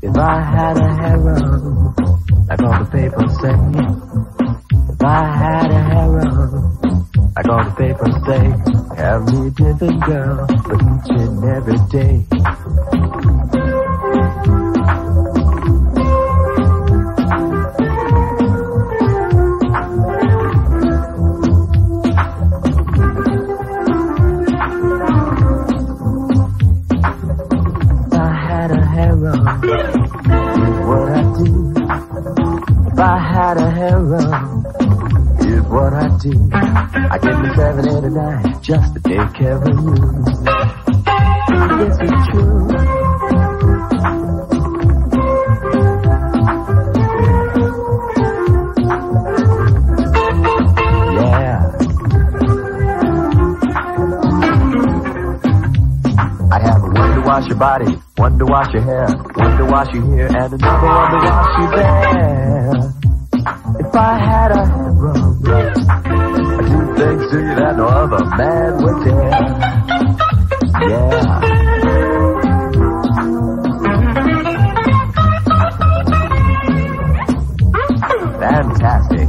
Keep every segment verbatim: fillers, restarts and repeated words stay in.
If I had a harem, like all the papers say. If I had a harem, like all the papers say. Have me a different girl, but each and every day. If I had a harem, here's what I do. I give you seven, eight, or nine just to take care of you. Yes, it's true. Yeah. I have a one to wash your body, one to wash your hair, one to wash you here, and another one to wash you there. If I had a harem, I do things to you that no other man would dare. Yeah. Fantastic.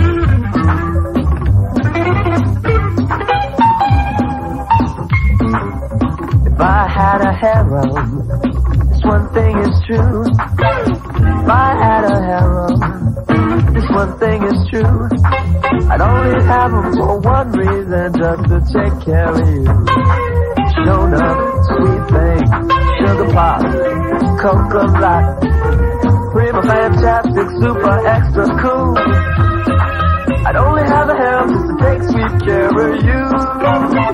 If I had a harem, this one thing is true. If I had a harem, this one thing is true. I'd only have them for one reason, just to take care of you. Shown up, sweet thing, sugar pop, coconut, prima, fantastic, super, extra cool. I'd only have a harem just to take sweet care of you.